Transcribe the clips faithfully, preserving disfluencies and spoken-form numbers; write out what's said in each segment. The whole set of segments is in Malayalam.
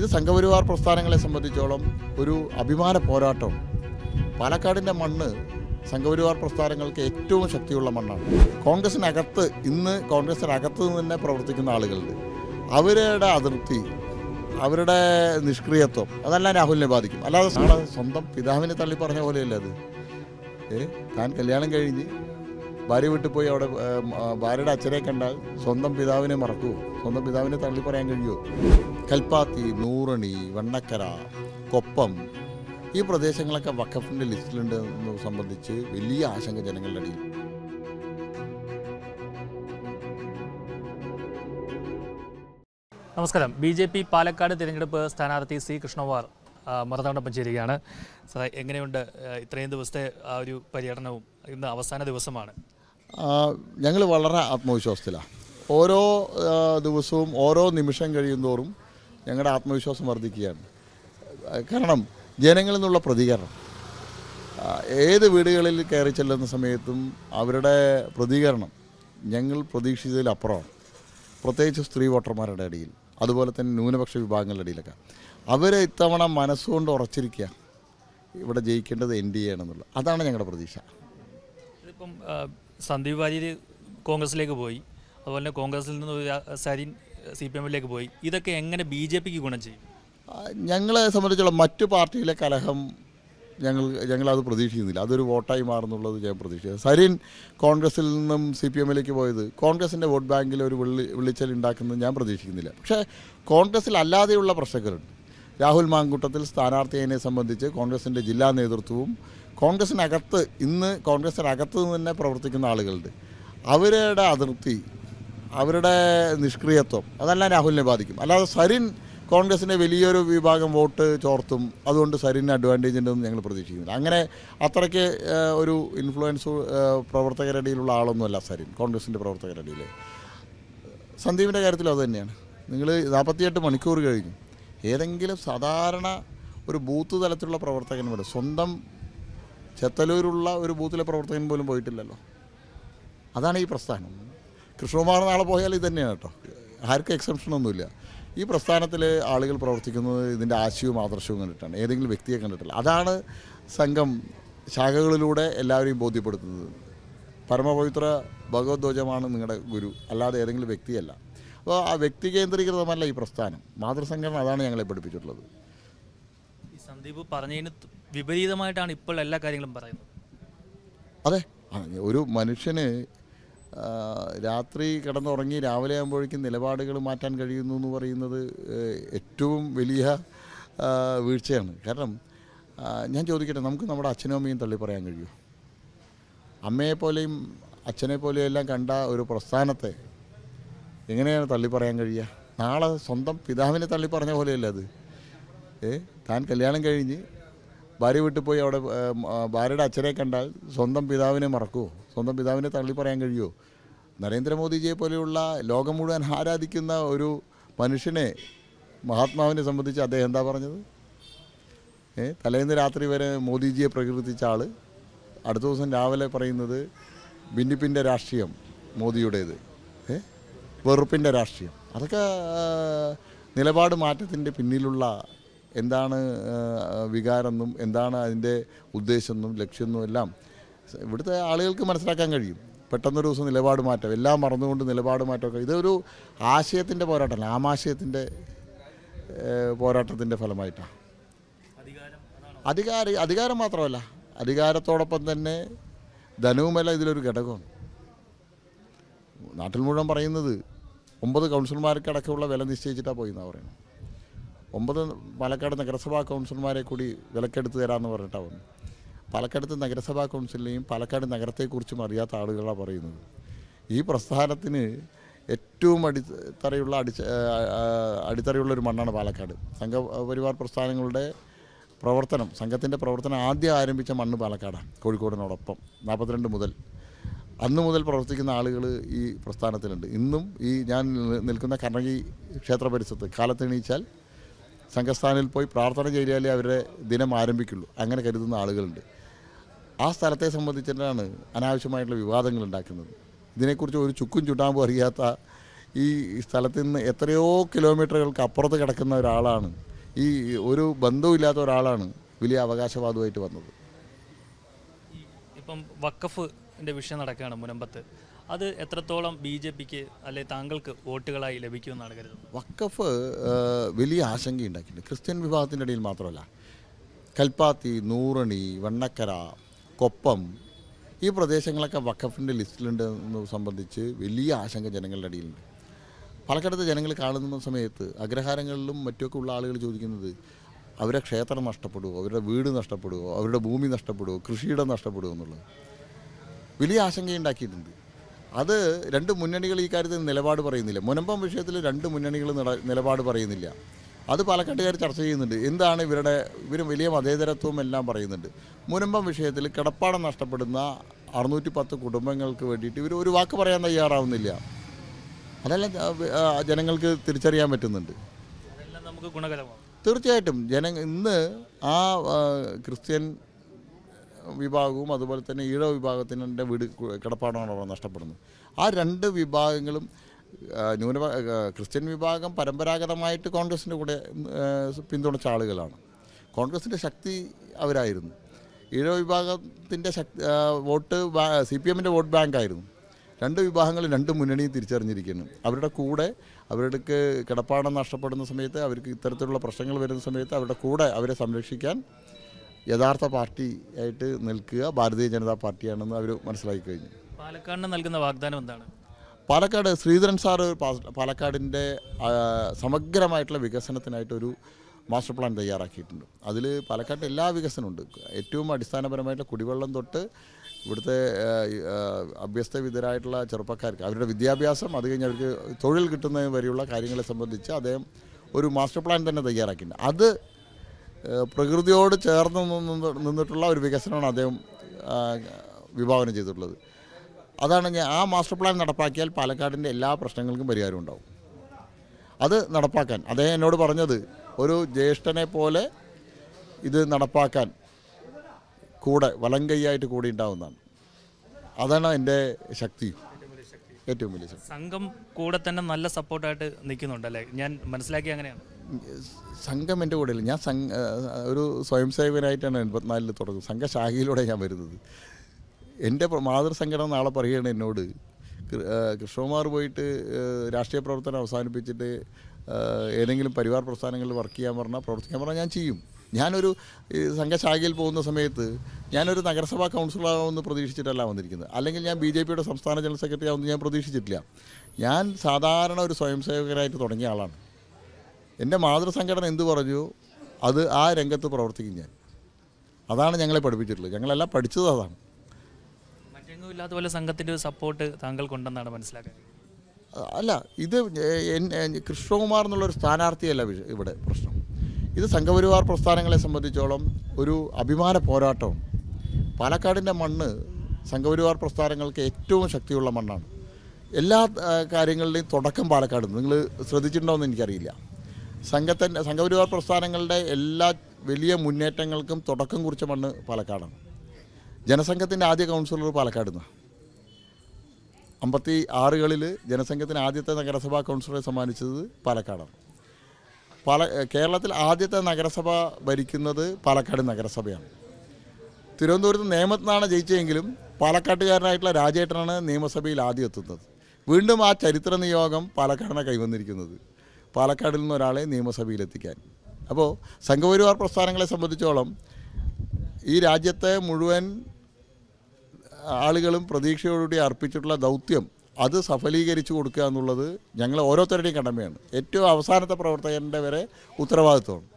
ഇത് സംഘപരിവാർ പ്രസ്ഥാനങ്ങളെ സംബന്ധിച്ചോളം ഒരു അഭിമാന പോരാട്ടം. പാലക്കാടിൻ്റെ മണ്ണ് സംഘപരിവാർ പ്രസ്ഥാനങ്ങൾക്ക് ഏറ്റവും ശക്തിയുള്ള മണ്ണാണ്. കോൺഗ്രസിനകത്ത് ഇന്ന് കോൺഗ്രസിനകത്ത് നിന്ന് തന്നെ പ്രവർത്തിക്കുന്ന ആളുകളുണ്ട്. അവരുടെ അതിർത്തി, അവരുടെ നിഷ്ക്രിയത്വം അതെല്ലാം രാഹുലിനെ ബാധിക്കും. അല്ലാതെ നാളെ സ്വന്തം പിതാവിനെ തള്ളി പറഞ്ഞ പോലെയല്ല അത്. ഏ താൻ കല്യാണം കഴിഞ്ഞ് ഭാര്യ വിട്ടു പോയി അവിടെ ഭാര്യയുടെ അച്ഛനെ കണ്ടാൽ സ്വന്തം പിതാവിനെ മറക്കുമോ? സ്വന്തം പിതാവിനെ തള്ളി പറയാൻ കഴിയുമോ? കൽപ്പാത്തി, നൂറണി, വണ്ണക്കര, കൊപ്പം ഈ പ്രദേശങ്ങളൊക്കെ വഖഫിൻ്റെ ലിസ്റ്റിലുണ്ട് എന്ന് സംബന്ധിച്ച് വലിയ ആശങ്ക ജനങ്ങളുടെ ഇടയിൽ. നമസ്കാരം. ബി ജെ പി പാലക്കാട് തിരഞ്ഞെടുപ്പ് സ്ഥാനാർത്ഥി സി കൃഷ്ണകുമാർ മറുനാടൊപ്പം ചേരുകയാണ്. സാർ, എങ്ങനെയുണ്ട് ഇത്രയും ദിവസത്തെ ആ ഒരു പര്യടനവും? ഇന്ന് അവസാന ദിവസമാണ്. ഞങ്ങൾ വളരെ ആത്മവിശ്വാസത്തിലാണ്. ഓരോ ദിവസവും ഓരോ നിമിഷം കഴിയുന്തോറും ഞങ്ങളുടെ ആത്മവിശ്വാസം വർദ്ധിക്കുകയാണ്. കാരണം ജനങ്ങളിൽ നിന്നുള്ള പ്രതികരണം, ഏത് വീടുകളിൽ കയറി ചെല്ലുന്ന സമയത്തും അവരുടെ പ്രതികരണം ഞങ്ങൾ പ്രതീക്ഷിച്ചതിലപ്പുറമാണ്. പ്രത്യേകിച്ച് സ്ത്രീ വോട്ടർമാരുടെ ഇടയിൽ, അതുപോലെ തന്നെ ന്യൂനപക്ഷ വിഭാഗങ്ങളുടെ ഇടയിലൊക്കെ അവരെ ഇത്തവണ മനസ്സുകൊണ്ട് ഉറച്ചിരിക്കുക ഇവിടെ ജയിക്കേണ്ടത് എൻ ഡി എ ആണെന്നുള്ളത്. അതാണ് ഞങ്ങളുടെ പ്രതീക്ഷ. ഇതിപ്പം സന്ദീപ് വാര്യർ കോൺഗ്രസിലേക്ക് പോയി, അതുപോലെ തന്നെ കോൺഗ്രസിൽ നിന്ന് സരിൻ സി പി എമ്മിലേക്ക് പോയി. ഇതൊക്കെ എങ്ങനെ ബി ജെ പിക്ക് ഗുണം ചെയ്യും? ഞങ്ങളെ സംബന്ധിച്ചുള്ള മറ്റു പാർട്ടിയിലെ കലഹം ഞങ്ങൾ ഞങ്ങളത് പ്രതീക്ഷിക്കുന്നില്ല. അതൊരു വോട്ടായി മാറുന്നുള്ളത് ഞാൻ പ്രതീക്ഷിച്ചത്. സരിൻ കോൺഗ്രസിൽ നിന്നും സി പി എമ്മിലേക്ക് പോയത് കോൺഗ്രസിൻ്റെ വോട്ട് ബാങ്കിൽ ഒരു വിള്ളി വിള്ളിച്ചൽ ഉണ്ടാക്കുന്നത് ഞാൻ പ്രതീക്ഷിക്കുന്നില്ല. പക്ഷേ കോൺഗ്രസിൽ അല്ലാതെയുള്ള പ്രശ്നങ്ങളുണ്ട്. രാഹുൽ മാങ്കൂട്ടത്തിൽ സ്ഥാനാർത്ഥിയെ സംബന്ധിച്ച് കോൺഗ്രസിൻ്റെ ജില്ലാ നേതൃത്വവും കോൺഗ്രസിനകത്ത് ഇന്ന് കോൺഗ്രസിനകത്ത് നിന്ന് തന്നെ പ്രവർത്തിക്കുന്ന ആളുകളുണ്ട്. അവരുടെ അതിർത്തി, അവരുടെ നിഷ്ക്രിയത്വം അതെല്ലാം രാഹുലിനെ ബാധിക്കും. അല്ലാതെ സരിൻ കോൺഗ്രസിൻ്റെ വലിയൊരു വിഭാഗം വോട്ട് ചോർത്തും, അതുകൊണ്ട് സരിന് അഡ്വാൻറ്റേജ് ഉണ്ടെന്ന് ഞങ്ങൾ പ്രതീക്ഷിക്കുന്നില്ല. അങ്ങനെ അത്രയ്ക്ക് ഒരു ഇൻഫ്ലുവൻസ് പ്രവർത്തകരുടെ ഇടയിലുള്ള ആളൊന്നുമല്ല സരിൻ. കോൺഗ്രസിൻ്റെ പ്രവർത്തകരുടെ ഇടയിൽ സന്ദീപിൻ്റെ കാര്യത്തിലും അതുതന്നെയാണ്. നിങ്ങൾ നാൽപ്പത്തിയെട്ട് മണിക്കൂർ കഴിഞ്ഞു, ഏതെങ്കിലും സാധാരണ ഒരു ബൂത്ത് തലത്തിലുള്ള പ്രവർത്തകൻ പോലും, സ്വന്തം ചെത്തലൂരുള്ള ഒരു ബൂത്തിലെ പ്രവർത്തകൻ പോലും പോയിട്ടില്ലല്ലോ. അതാണ് ഈ പ്രസ്ഥാനം. കൃഷ്ണകുമാർ നാളെ പോയാൽ ഇത് തന്നെയാണ് കേട്ടോ. ആർക്കും എക്സംഷനൊന്നുമില്ല. ഈ പ്രസ്ഥാനത്തിൽ ആളുകൾ പ്രവർത്തിക്കുന്നത് ഇതിൻ്റെ ആശയവും ആദർശവും കണ്ടിട്ടാണ്, ഏതെങ്കിലും വ്യക്തിയെ കണ്ടിട്ടില്ല. അതാണ് സംഘം ശാഖകളിലൂടെ എല്ലാവരെയും ബോധ്യപ്പെടുത്തുന്നത്. പരമപവിത്ര ഭഗവദ്ധ്വജമാണ് നിങ്ങളുടെ ഗുരു, അല്ലാതെ ഏതെങ്കിലും വ്യക്തിയല്ല. അപ്പോൾ ആ വ്യക്തി കേന്ദ്രീകൃതമല്ല ഈ പ്രസ്ഥാനം. മാതൃസംഘടന അതാണ് ഞങ്ങളെ പഠിപ്പിച്ചിട്ടുള്ളത്. ഈ സന്ദീപ് പറഞ്ഞതിന് വിപരീതമായിട്ടാണ് ഇപ്പോൾ എല്ലാ കാര്യങ്ങളും പറയുന്നത്. അതെ, ഒരു മനുഷ്യന് രാത്രി കിടന്നുറങ്ങി രാവിലെ ആകുമ്പോഴേക്കും നിലപാടുകൾ മാറ്റാൻ കഴിയുന്നു എന്ന് പറയുന്നത് ഏറ്റവും വലിയ വീഴ്ചയാണ്. കാരണം ഞാൻ ചോദിക്കട്ടെ, നമുക്ക് നമ്മുടെ അച്ഛനും അമ്മയും തള്ളി പറയാൻ കഴിയുമോ? അമ്മയെപ്പോലെയും അച്ഛനെ പോലെയും എല്ലാം കണ്ട ഒരു പ്രസ്ഥാനത്തെ എങ്ങനെയാണ് തള്ളി പറയാൻ കഴിയുക? നാളെ സ്വന്തം പിതാവിനെ തള്ളി പറഞ്ഞ പോലെയല്ല അത്. ഏ താൻ കല്യാണം കഴിഞ്ഞ് ഭാര്യ വിട്ടു പോയി അവിടെ ഭാര്യയുടെ അച്ഛനെ കണ്ടാൽ സ്വന്തം പിതാവിനെ മറക്കുമോ? സ്വന്തം പിതാവിനെ തള്ളി പറയാൻ കഴിയുമോ? നരേന്ദ്രമോദിജിയെ പോലെയുള്ള ലോകം മുഴുവൻ ആരാധിക്കുന്ന ഒരു മനുഷ്യനെ, മഹാത്മാവിനെ സംബന്ധിച്ച് അദ്ദേഹം എന്താ പറഞ്ഞത്? ഏ തലേന്ന് രാത്രി വരെ മോദിജിയെ പ്രകീർത്തിച്ച ആൾ അടുത്ത ദിവസം രാവിലെ പറയുന്നത് ഭിന്നിപ്പിൻ്റെ രാഷ്ട്രീയം മോദിയുടേത്, ഏ വെറുപ്പിൻ്റെ രാഷ്ട്രീയം. അതൊക്കെ നിലപാട് മാറ്റത്തിൻ്റെ പിന്നിലുള്ള എന്താണ് വികാരമെന്നും എന്താണ് അതിൻ്റെ ഉദ്ദേശമെന്നും ലക്ഷ്യമെന്നും എല്ലാം ഇവിടുത്തെ ആളുകൾക്ക് മനസ്സിലാക്കാൻ കഴിയും. പെട്ടെന്നൊരു ദിവസം നിലപാട് മാറ്റം, എല്ലാം മറന്നുകൊണ്ട് നിലപാട് മാറ്റമൊക്കെ ഇതൊരു ആശയത്തിൻ്റെ പോരാട്ടമല്ല, ആമാശയത്തിൻ്റെ പോരാട്ടത്തിൻ്റെ ഫലമായിട്ടാണ്. അധികാര അധികാരം മാത്രമല്ല, അധികാരത്തോടൊപ്പം തന്നെ ധനവുമല്ല ഇതിലൊരു ഘടകമാണ്. നാട്ടിൽ മുഴുവൻ പറയുന്നത് ഒമ്പത് കൗൺസിലർമാർക്ക് അടക്കമുള്ള വില നിശ്ചയിച്ചിട്ടാണ് പോയി എന്നാണ് പറയുന്നത്. ഒമ്പത് പാലക്കാട് നഗരസഭാ കൗൺസിലർമാരെ കൂടി വിലക്കെടുത്ത് തരാമെന്ന് പറഞ്ഞിട്ടാണ് വന്നത്. പാലക്കാട് നഗരസഭാ കൗൺസിലിനെയും പാലക്കാട് നഗരത്തെക്കുറിച്ചും അറിയാത്ത ആളുകളാണ് പറയുന്നത്. ഈ പ്രസ്ഥാനത്തിന് ഏറ്റവും അടിത്തറയുള്ള അടിച്ച അടിത്തറയുള്ളൊരു മണ്ണാണ് പാലക്കാട്. സംഘപരിവാർ പ്രസ്ഥാനങ്ങളുടെ പ്രവർത്തനം, സംഘത്തിൻ്റെ പ്രവർത്തനം ആദ്യം ആരംഭിച്ച മണ്ണ് പാലക്കാടാണ്, കോഴിക്കോടിനോടൊപ്പം നാൽപ്പത്തിരണ്ട് മുതൽ. അന്ന് മുതൽ പ്രവർത്തിക്കുന്ന ആളുകൾ ഈ പ്രസ്ഥാനത്തിലുണ്ട്. ഇന്നും ഈ ഞാൻ നിൽക്കുന്ന കർണകി ക്ഷേത്ര പരിസരത്ത് കാലത്തെണീച്ചാൽ സംഘസ്ഥാനിൽ പോയി പ്രാർത്ഥന ചെയ്താലേ അവരുടെ ദിനം ആരംഭിക്കുള്ളൂ, അങ്ങനെ കരുതുന്ന ആളുകളുണ്ട്. ആ സ്ഥലത്തെ സംബന്ധിച്ചിട്ടാണ് അനാവശ്യമായിട്ടുള്ള വിവാദങ്ങൾ ഉണ്ടാക്കുന്നത്. ഇതിനെക്കുറിച്ച് ഒരു ചുക്കും ചുട്ടാമ്പും അറിയാത്ത ഈ സ്ഥലത്ത് നിന്ന് എത്രയോ കിലോമീറ്ററുകൾക്ക് അപ്പുറത്ത് കിടക്കുന്ന ഒരാളാണ് ഈ ഒരു ബന്ധവുമില്ലാത്ത ഒരാളാണ് വലിയ അവകാശവാദമായിട്ട് വന്നത്. ഇപ്പം വഖഫിൻ്റെ വിഷയം നടക്കുകയാണ് മുനമ്പത്ത്. അത് എത്രത്തോളം ബി ജെ പിക്ക് അല്ലെ താങ്കൾക്ക് വോട്ടുകളായി ലഭിക്കുമെന്നാണ് കരുതുന്നത്? വഖഫ് വലിയ ആശങ്കയുണ്ടാക്കിയിട്ടുണ്ട്. ക്രിസ്ത്യൻ വിഭാഗത്തിൻ്റെ ഇടയിൽ മാത്രമല്ല, കൽപ്പാത്തി, നൂറണി, വെണ്ണക്കര, കൊപ്പം ഈ പ്രദേശങ്ങളൊക്കെ വഖഫിൻ്റെ ലിസ്റ്റിലുണ്ട് എന്ന് സംബന്ധിച്ച് വലിയ ആശങ്ക ജനങ്ങളുടെ ഇടയിലുണ്ട്. പാലക്കാടത്തെ ജനങ്ങൾ കാണുന്ന സമയത്ത് അഗ്രഹാരങ്ങളിലും മറ്റുമൊക്കെ ഉള്ള ആളുകൾ ചോദിക്കുന്നത് അവരുടെ ക്ഷേത്രം നഷ്ടപ്പെടുമോ, അവരുടെ വീട് നഷ്ടപ്പെടുമോ, അവരുടെ ഭൂമി നഷ്ടപ്പെടുമോ, കൃഷിയിടം നഷ്ടപ്പെടുമോ എന്നുള്ളത് വലിയ ആശങ്കയുണ്ടാക്കിയിട്ടുണ്ട്. അത് രണ്ട് മുന്നണികൾ ഈ കാര്യത്തിൽ നിലപാട് പറയുന്നില്ല. മുനമ്പം വിഷയത്തിൽ രണ്ട് മുന്നണികൾ നിലപാട് പറയുന്നില്ല. അത് പാലക്കാട്ടുകാർ ചർച്ച ചെയ്യുന്നുണ്ട്. എന്താണ് ഇവരുടെ ഇവർ വലിയ മതേതരത്വം എല്ലാം പറയുന്നുണ്ട്. മുനമ്പം വിഷയത്തിൽ കിടപ്പാടം നഷ്ടപ്പെടുന്ന അറുന്നൂറ്റി പത്ത് കുടുംബങ്ങൾക്ക് വേണ്ടിയിട്ട് ഇവർ ഒരു വാക്ക് പറയാൻ തയ്യാറാവുന്നില്ല. അതെല്ലാം ജനങ്ങൾക്ക് തിരിച്ചറിയാൻ പറ്റുന്നുണ്ട്. അതെല്ലാം നമുക്ക് ഗുണകരമാണ്. തീർച്ചയായിട്ടും ജന ഇന്ന് ആ ക്രിസ്ത്യൻ വിഭാഗവും അതുപോലെ തന്നെ ഈഴവ വിഭാഗത്തിൻ്റെ വീട് കിടപ്പാടമാണ് അവിടെ നഷ്ടപ്പെടുന്നത്. ആ രണ്ട് വിഭാഗങ്ങളും ന്യൂനപ ക്രിസ്ത്യൻ വിഭാഗം പരമ്പരാഗതമായിട്ട് കോൺഗ്രസിൻ്റെ കൂടെ പിന്തുണച്ച ആളുകളാണ്. കോൺഗ്രസിൻ്റെ ശക്തി അവരായിരുന്നു. ഈഴവ വിഭാഗത്തിൻ്റെ ശക്തി വോട്ട് സി പി എമ്മിൻ്റെ വോട്ട് ബാങ്കായിരുന്നു. രണ്ട് വിഭാഗങ്ങളും രണ്ട് മുന്നണിയും തിരിച്ചറിഞ്ഞിരിക്കുന്നു. അവരുടെ കൂടെ അവരുടെ കിടപ്പാടം നഷ്ടപ്പെടുന്ന സമയത്ത്, അവർക്ക് ഇത്തരത്തിലുള്ള പ്രശ്നങ്ങൾ വരുന്ന സമയത്ത് അവരുടെ കൂടെ അവരെ സംരക്ഷിക്കാൻ യഥാർത്ഥ പാർട്ടി ആയിട്ട് നിൽക്കുക ഭാരതീയ ജനതാ പാർട്ടിയാണെന്ന് അവർ മനസ്സിലാക്കി കഴിഞ്ഞു. പാലക്കാടിന് നൽകുന്ന വാഗ്ദാനം എന്താണ്? പാലക്കാട് ശ്രീധരൻ സാറ് പാലക്കാടിൻ്റെ സമഗ്രമായിട്ടുള്ള വികസനത്തിനായിട്ടൊരു മാസ്റ്റർ പ്ലാൻ തയ്യാറാക്കിയിട്ടുണ്ട്. അതിൽ പാലക്കാട്ട് എല്ലാ വികസനമുണ്ട്. ഏറ്റവും അടിസ്ഥാനപരമായിട്ടുള്ള കുടിവെള്ളം തൊട്ട് ഇവിടുത്തെ അഭ്യസ്തവിദ്യരായിട്ടുള്ള ചെറുപ്പക്കാർക്ക് അവരുടെ വിദ്യാഭ്യാസം, അത് കഴിഞ്ഞ് അവർക്ക് തൊഴിൽ കിട്ടുന്നതിന് വരെയുള്ള കാര്യങ്ങളെ സംബന്ധിച്ച് അദ്ദേഹം ഒരു മാസ്റ്റർ പ്ലാൻ തന്നെ തയ്യാറാക്കിയിട്ടുണ്ട്. അത് പ്രകൃതിയോട് ചേർന്ന് നിന്നിട്ടുള്ള ഒരു വികസനമാണ് അദ്ദേഹം വിഭാവനം ചെയ്തിട്ടുള്ളത്. അതാണ് ഞാൻ ആ മാസ്റ്റർ പ്ലാൻ നടപ്പാക്കിയാൽ പാലക്കാടിൻ്റെ എല്ലാ പ്രശ്നങ്ങൾക്കും പരിഹാരം ഉണ്ടാവും. അത് നടപ്പാക്കാൻ അദ്ദേഹം എന്നോട് പറഞ്ഞത് ഒരു ജ്യേഷ്ഠനെ പോലെ ഇത് നടപ്പാക്കാൻ കൂടെ വലം കൈയായിട്ട് കൂടി ഉണ്ടാവുന്നതാണ്. അതാണ് എൻ്റെ ശക്തി, ഏറ്റവും വലിയ ശക്തി. സംഘം കൂടെ തന്നെ നല്ല സപ്പോർട്ടായിട്ട് നിൽക്കുന്നുണ്ടല്ലേ? ഞാൻ മനസ്സിലാക്കി അങ്ങനെയാണ്. സംഘം എൻ്റെ കൂടെ ഇല്ല. ഞാൻ സംഘ ഒരു സ്വയം സേവകനായിട്ടാണ് എൺപത്തിനാലിൽ തുടങ്ങുന്നത്. സംഘശാഖയിലൂടെ ഞാൻ വരുന്നത്. എൻ്റെ മാതൃസംഘടന നാളെ പറയുകയാണ് എന്നോട്, കൃഷ്ണകുമാർ പോയിട്ട് രാഷ്ട്രീയ പ്രവർത്തനം അവസാനിപ്പിച്ചിട്ട് ഏതെങ്കിലും പരിവാർ പ്രസ്ഥാനങ്ങളിൽ വർക്ക് ചെയ്യാൻ പറഞ്ഞാൽ പ്രവർത്തിക്കാൻ പറഞ്ഞാൽ ഞാൻ ചെയ്യും. ഞാനൊരു സംഘശാഖയിൽ പോകുന്ന സമയത്ത് ഞാനൊരു നഗരസഭാ കൗൺസിലറാവുമെന്ന് പ്രതീക്ഷിച്ചിട്ടല്ല വന്നിരിക്കുന്നത്. അല്ലെങ്കിൽ ഞാൻ ബി ജെ പിയുടെ സംസ്ഥാന ജനറൽ സെക്രട്ടറി ആവുമെന്ന് ഞാൻ പ്രതീക്ഷിച്ചിട്ടില്ല. ഞാൻ സാധാരണ ഒരു സ്വയം സേവകരായിട്ട് തുടങ്ങിയ ആളാണ്. എൻ്റെ മാതൃസംഘടന എന്ത് പറഞ്ഞു അത് ആ രംഗത്ത് പ്രവർത്തിക്കും ഞാൻ. അതാണ് ഞങ്ങളെ പഠിപ്പിച്ചിട്ടുള്ളത്. ഞങ്ങളെല്ലാം പഠിച്ചത് അതാണ്. മറ്റെങ്ങും ഇല്ലാത്ത പോലെ സംഘത്തിൻ്റെ ഒരു സപ്പോർട്ട് താങ്കൾക്കുണ്ടെന്നാണ് മനസ്സിലാക്കുന്നത്. അല്ല, ഇത് കൃഷ്ണകുമാർ എന്നുള്ളൊരു സ്ഥാനാർത്ഥിയല്ല ഇവിടെ പ്രശ്നം. ഇത് സംഘപരിവാർ പ്രസ്ഥാനങ്ങളെ സംബന്ധിച്ചോളം ഒരു അഭിമാന പോരാട്ടമാണ്. പാലക്കാടിൻ്റെ മണ്ണ് സംഘപരിവാർ പ്രസ്ഥാനങ്ങൾക്ക് ഏറ്റവും ശക്തിയുള്ള മണ്ണാണ്. എല്ലാ കാര്യങ്ങളുടെയും തുടക്കം പാലക്കാട്. നിങ്ങൾ ശ്രദ്ധിച്ചിട്ടുണ്ടോ എന്ന് എനിക്കറിയില്ല. സംഘത്തിൻ്റെ സംഘപരിവാർ പ്രസ്ഥാനങ്ങളുടെ എല്ലാ വലിയ മുന്നേറ്റങ്ങൾക്കും തുടക്കം കുറിച്ച മണ്ണ് പാലക്കാടാണ്. ജനസംഘത്തിൻ്റെ ആദ്യ കൗൺസിലർ പാലക്കാട് നിന്നാണ്. അമ്പത്തി ആറുകളിൽ ജനസംഘത്തിന് ആദ്യത്തെ നഗരസഭാ കൗൺസിലറെ സമ്മാനിച്ചത് പാലക്കാടാണ്. പാല കേരളത്തിൽ ആദ്യത്തെ നഗരസഭ ഭരിക്കുന്നത് പാലക്കാട് നഗരസഭയാണ്. തിരുവനന്തപുരത്ത് നേമത്തിനാണ് ജയിച്ചതെങ്കിലും പാലക്കാട്ടുകാരനായിട്ടുള്ള രാജേട്ടനാണ് നിയമസഭയിൽ ആദ്യം എത്തുന്നത്. വീണ്ടും ആ ചരിത്ര നിയോഗം പാലക്കാടിനെ കൈവന്നിരിക്കുന്നത്, പാലക്കാടിൽ നിന്ന് ഒരാളെ നിയമസഭയിലെത്തിക്കാൻ. അപ്പോൾ സംഘപരിവാർ പ്രസ്ഥാനങ്ങളെ സംബന്ധിച്ചോളം ഈ രാജ്യത്തെ മുഴുവൻ ആളുകളും പ്രതീക്ഷയോടുകൂടി അർപ്പിച്ചിട്ടുള്ള ദൗത്യം അത് സഫലീകരിച്ചു കൊടുക്കുക എന്നുള്ളത് ഞങ്ങൾ ഓരോരുത്തരുടെയും കടമയാണ്. ഏറ്റവും അവസാനത്തെ പ്രവർത്തകൻ്റെ വരെ ഉത്തരവാദിത്വമാണ്.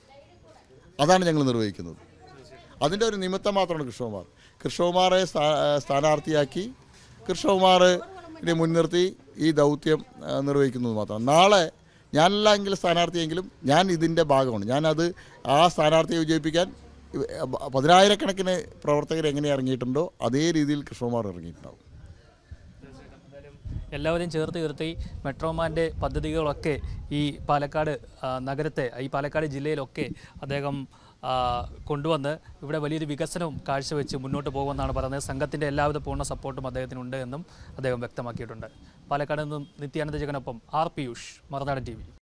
അതാണ് ഞങ്ങൾ നിർവഹിക്കുന്നത്. അതിൻ്റെ ഒരു നിമിത്തം മാത്രമാണ് കൃഷ്ണകുമാർ. കൃഷ്ണകുമാറെ സ്ഥാനാർത്ഥിയാക്കി കൃഷ്ണകുമാറിനെ മുൻനിർത്തി ഈ ദൗത്യം നിർവഹിക്കുന്നത് മാത്രം. നാളെ ഞാനല്ല എങ്കിൽ സ്ഥാനാർത്ഥിയെങ്കിലും ഞാൻ ഇതിൻ്റെ ഭാഗമാണ്. ഞാനത് ആ സ്ഥാനാർത്ഥിയെ വിജയിപ്പിക്കാൻ പതിനായിരക്കണക്കിന് പ്രവർത്തകർ എങ്ങനെ ഇറങ്ങിയിട്ടുണ്ടോ അതേ രീതിയിൽ കൃഷ്ണകുമാർ ഇറങ്ങിയിട്ടുണ്ടാവും. എല്ലാവരെയും ചേർത്ത് നിർത്തി മെട്രോമാൻ്റെ പദ്ധതികളൊക്കെ ഈ പാലക്കാട് നഗരത്തെ, ഈ പാലക്കാട് ജില്ലയിലൊക്കെ അദ്ദേഹം കൊണ്ടുവന്ന് ഇവിടെ വലിയൊരു വികസനവും കാഴ്ചവെച്ച് മുന്നോട്ട് പോകുമെന്നാണ് പറയുന്നത്. സംഘത്തിൻ്റെ എല്ലാവിധ പൂർണ്ണ സപ്പോർട്ടും അദ്ദേഹത്തിനുണ്ട് എന്നും അദ്ദേഹം വ്യക്തമാക്കിയിട്ടുണ്ട്. പാലക്കാട് നിന്നും നിത്യാനന്ദ ജഗനൊപ്പം R Piyush, Marunadan TV V.